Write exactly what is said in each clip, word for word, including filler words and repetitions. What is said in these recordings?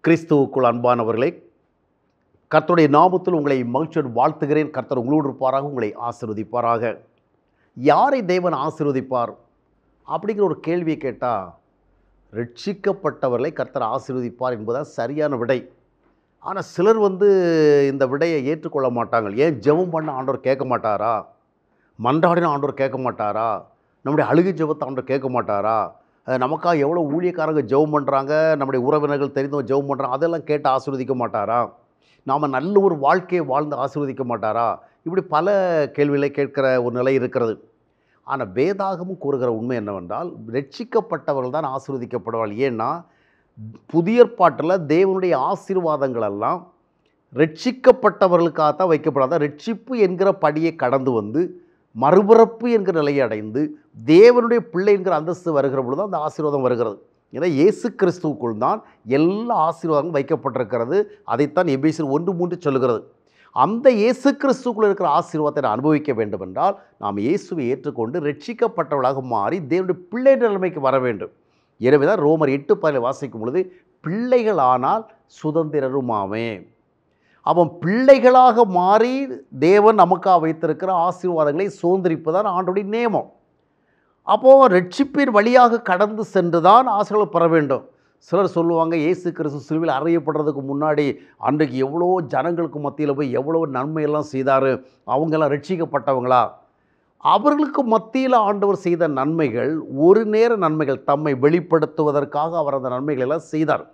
கிறிஸ்துவுக்குள் அன்பானவர்களே, கர்த்தருடைய நாமத்தில் உங்களை மகிழ்ச்சியோடு வாழ்த்துகிறேன். கர்த்தர் உங்களோடு இருப்பாராக, உங்களை ஆசீர்வதிப்பாராக. யாரை தேவன் ஆசீர்வதிப்பார் அப்படிங்கிற ஒரு கேள்வியை கேட்டால், ரட்சிக்கப்பட்டவர்களை கர்த்தர் ஆசீர்வதிப்பார் என்பதுதான் சரியான விடை. ஆனால் சிலர் வந்து இந்த விடையை ஏற்றுக்கொள்ள மாட்டாங்க. ஏன் ஜெபம் பண்ண ஆண்டவர் கேட்க மாட்டாரா? மன்றாடின ஆண்டவர் கேட்க மாட்டாரா? நம்முடைய அழுகை ஜெபத்தை ஆண்டவர் கேட்க மாட்டாரா? நமக்காக எவ்வளோ ஊழியக்காரங்க ஜெபம் பண்ணுறாங்க, நம்முடைய உறவினர்கள் தெரிந்தவங்க ஜெபம் பண்ணுறாங்க, அதெல்லாம் கேட்டு ஆசீர்வதிக்க மாட்டாரா? நாம் நல்ல ஒரு வாழ்க்கையை வாழ்ந்து ஆசீர்வதிக்க மாட்டாரா? இப்படி பல கேள்விகளை கேட்கிற ஒரு நிலை இருக்கிறது. ஆனால் வேதாகமும் கூறுகிற உண்மை என்னவென்றால், ரட்சிக்கப்பட்டவர்கள் தான் ஆசீர்வதிக்கப்படுவார்கள். ஏன்னா புதிய ஏற்பாட்டில் தேவனுடைய ஆசீர்வாதங்கள் எல்லாம் ரட்சிக்கப்பட்டவர்களுக்காகத்தான் வைக்கப்படாத. ரட்சிப்பு என்கிற படியை கடந்து வந்து மறுபிறப்பு என்கிற நிலையை அடைந்து தேவனுடைய பிள்ளை என்கிற அந்தஸ்து வருகிற பொழுது அந்த ஆசீர்வாதம் வருகிறது. ஏன்னா இயேசு கிறிஸ்துவுக்குள் தான் எல்லா ஆசீர்வாதங்களும் வைக்கப்பட்டிருக்கிறது. அதைத்தான் எபேசியர் ஒன்று மூன்று சொல்லுகிறது. அந்த இயேசு கிறிஸ்துக்குள் இருக்கிற ஆசீர்வாதத்தை அனுபவிக்க வேண்டும் என்றால் நாம் இயேசுவை ஏற்றுக்கொண்டு ரட்சிக்கப்பட்டவர்களாக மாறி தேவனுடைய பிள்ளை நிலைமைக்கு வர வேண்டும். எனவே தான் ரோமர் எட்டு பதில் வாசிக்கும் பொழுது, பிள்ளைகளானால் சுதந்திரருமாமே. அவன் பிள்ளைகளாக மாறி தேவன் நமக்காக வைத்திருக்கிற ஆசீர்வாதங்களை சுதந்திரிப்பதான் ஆண்டவருடைய நியமம். அப்போது ரட்சிப்பின் வழியாக கடந்து சென்று தான் ஆசீர்வாதம் பெற வேண்டும். சிலர் சொல்லுவாங்க, இயேசு கிறிஸ்து சிலுவையில் அறையப்படுறதுக்கு முன்னாடி அன்றைக்கு எவ்வளோ ஜனங்களுக்கு மத்தியில் போய் எவ்வளோ நன்மையெல்லாம் செய்தார், அவங்கெல்லாம் ரட்சிக்கப்பட்டவங்களா? அவர்களுக்கு மத்தியில் ஆண்டவர் செய்த நன்மைகள் ஒரு நேர நன்மைகள், தம்மை வெளிப்படுத்துவதற்காக அவர் அந்த நன்மைகள் எல்லாம் செய்தார்.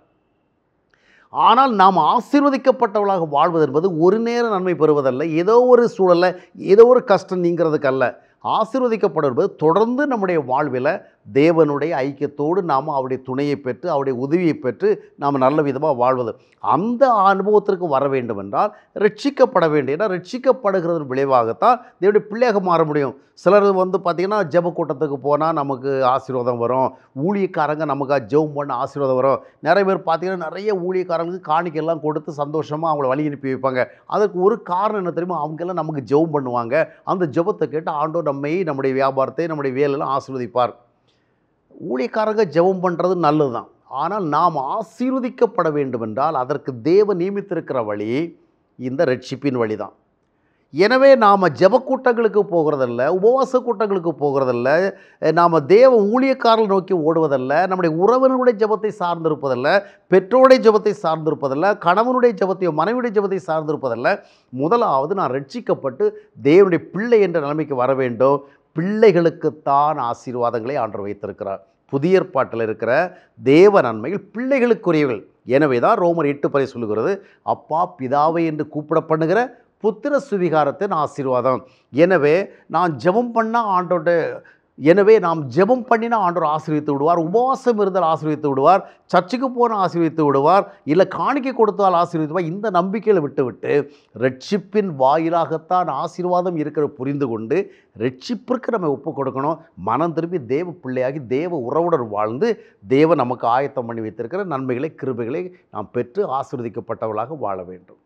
ஆனால் நாம் ஆசீர்வதிக்கப்பட்டவர்களாக வாழ்வது என்பது ஒரு நேர நன்மை பெறுவதல்ல, ஏதோ ஒரு சூழலில் ஏதோ ஒரு கஷ்டம் நீங்கிறதுக்கு அல்ல. ஆசீர்வதிக்கப்படுவது தொடர்ந்து நம்முடைய வாழ்வில் தேவனுடைய ஐக்கியத்தோடு நாம் அவருடைய துணையை பெற்று அவருடைய உதவியை பெற்று நாம் நல்ல விதமாக வாழ்வது. அந்த அனுபவத்திற்கு வர வேண்டும் என்றால் ரட்சிக்கப்பட வேண்டும். ஏன்னா ரட்சிக்கப்படுகிறதன் விளைவாகத்தான் தேவனுடைய பிள்ளையாக மாற முடியும். சிலர் வந்து பார்த்திங்கன்னா, ஜெப கூட்டத்துக்கு போனால் நமக்கு ஆசீர்வாதம் வரும், ஊழியக்காரங்க நமக்காக ஜெபம் பண்ண ஆசீர்வாதம் வரும். நிறைய பேர் பார்த்திங்கன்னா, நிறைய ஊழியக்காரங்களுக்கு காணிக்கையெல்லாம் கொடுத்து சந்தோஷமாக அவங்கள வழி அனுப்பி வைப்பாங்க. அதற்கு ஒரு காரணம் என்ன தெரியுமா? அவங்கெல்லாம் நமக்கு ஜெபம் பண்ணுவாங்க. அந்த ஜெபத்தை கேட்டு ஆண்டவர் நம்மை, நம்முடைய வியாபாரத்தை, நம்முடைய வேலையெல்லாம் ஆசீர்வதிப்பார். ஊழியக்காரங்க ஜெபம் பண்ணுறது நல்லது தான். ஆனால் நாம் ஆசீர்வதிக்கப்பட வேண்டும் என்றால் அதற்கு தேவன் நியமித்திருக்கிற வழி இந்த ரட்சிப்பின் வழி தான். எனவே நாம் ஜெப கூட்டங்களுக்கு போகிறதில்ல, உபவாச கூட்டங்களுக்கு போகிறதில்ல, நாம் தேவ ஊழியக்காரர்கள் நோக்கி ஓடுவதல்ல, நம்முடைய உறவினருடைய ஜெபத்தை சார்ந்திருப்பதல்ல, பெற்றோருடைய ஜெபத்தை சார்ந்திருப்பதல்ல, கணவனுடைய ஜெபத்தையோ மனைவியுடைய ஜெபத்தை சார்ந்திருப்பதல்ல. முதலாவது நான் ரட்சிக்கப்பட்டு தேவனுடைய பிள்ளை என்ற நிலைமைக்கு வர வேண்டும். பிள்ளைகளுக்குத்தான் ஆசீர்வாதங்களை ஆண்டவர் வைத்திருக்கிறார். புதிய ஏற்பாட்டில் இருக்கிற தேவ நன்மைகள் பிள்ளைகளுக்குரியவர்கள். எனவே தான் ரோமர் எட்டு பறை சொல்லுகிறது, அப்பா பிதாவை என்று கூப்பிட பண்ணுகிற புத்திர சுவிகாரத்தின் ஆசீர்வாதம். எனவே நான் ஜெபம் பண்ணால் ஆண்டோட எனவே நாம் ஜெபம் பண்ணினா ஆண்டவர் ஆசீர்வித்து விடுவார், உபவாசம் இருந்தால் ஆசீர்வித்து விடுவார், சர்ச்சுக்கு போனால் ஆசீர்வித்து விடுவார், இல்லை காணிக்கை கொடுத்தால் ஆசீர்வித்துவார். இந்த நம்பிக்கையில் விட்டுவிட்டு ரட்சிப்பின் வாயிலாகத்தான் ஆசீர்வாதம் இருக்கிற புரிந்து கொண்டு ரட்சிப்பிற்கு நம்ம ஒப்பு கொடுக்கணும். மனம் திரும்பி தேவ பிள்ளையாகி தேவ உறவுடன் வாழ்ந்து தேவன் நமக்கு ஆயத்தம் பண்ணி வைத்திருக்கிற நன்மைகளை கிருபைகளை நாம் பெற்று ஆசீர்வதிக்கப்பட்டவர்களாக வாழ வேண்டும்.